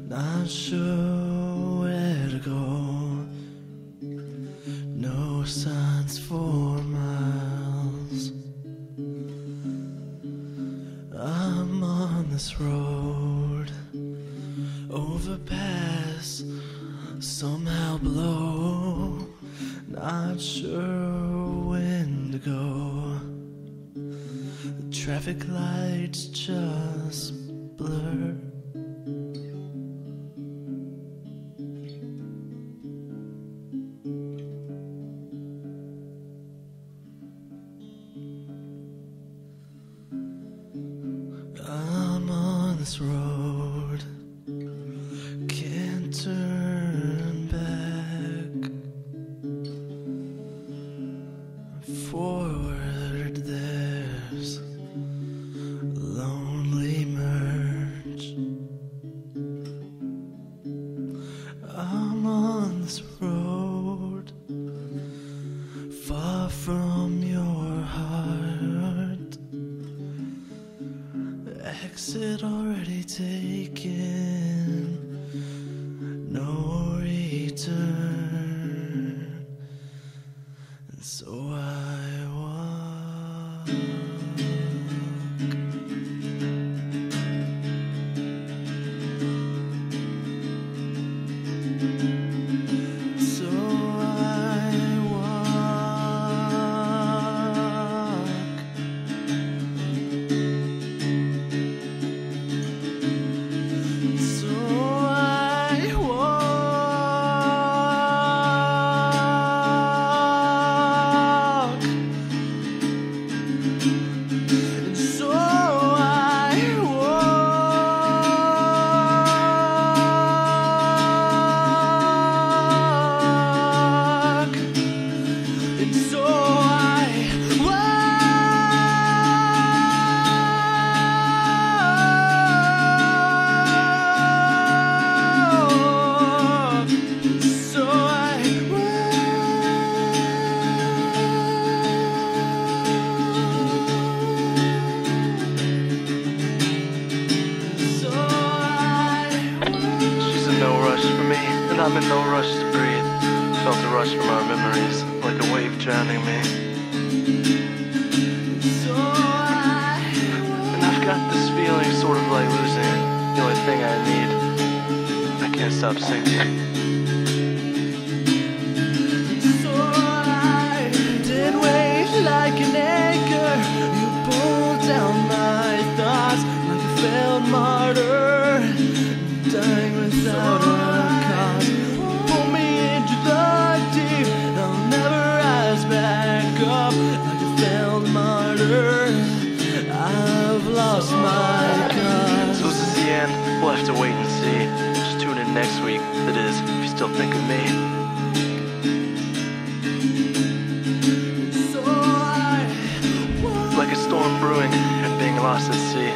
Not sure where to go, no signs for miles. I'm on this road, overpass, somehow below. Not sure when to go, the traffic lights just blur. I'm on this road, can't turn back. Forward there's lonely merge. I'm on this road, far from your heart. Exit already taken, no return. And so I walk. So I walk. So I walk. And so I walk. And so I walk. So I So she's in no rush for me, and I'm in no rush to breathe. Felt a rush from our memories, like a wave drowning me. And I've got this feeling, sort of like losing the only thing I need. I can't stop singing. So I did wait like an anchor. You pulled down my thoughts like a failed martyr, dying without a cause. Pull me into the deep, I'll never rise back up like a failed martyr. I've lost my cause. So this is the end, we'll have to wait and see. Just tune in next week, that is, if you still think of me. So like a storm brewing and being lost at sea.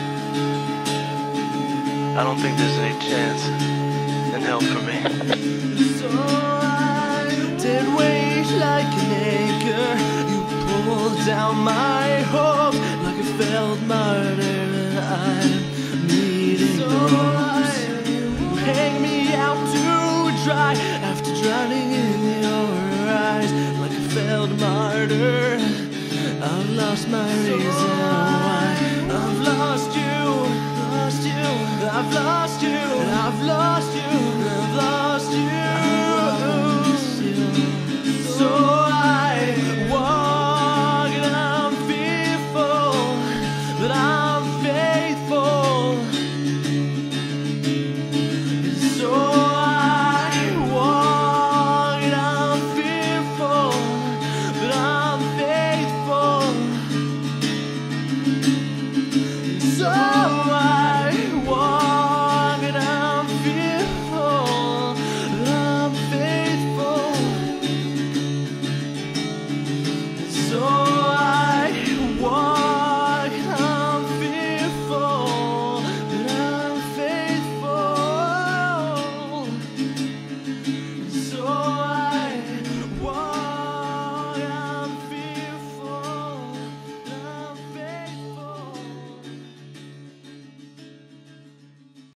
I don't think there's any chance in hell for me. So I did wait like an anchor. You pulled down my hopes like a failed martyr. I'm needing the ropes. You hang me out to dry after drowning in your eyes like a failed martyr. I've lost my reason why. I've lost you. I've lost you, and I've lost you, and I've lost you. So I walk and I'm fearful, but I'm faithful. So I walk and I'm fearful, but I'm faithful. So I walk and I'm fearful, but I'm faithful. So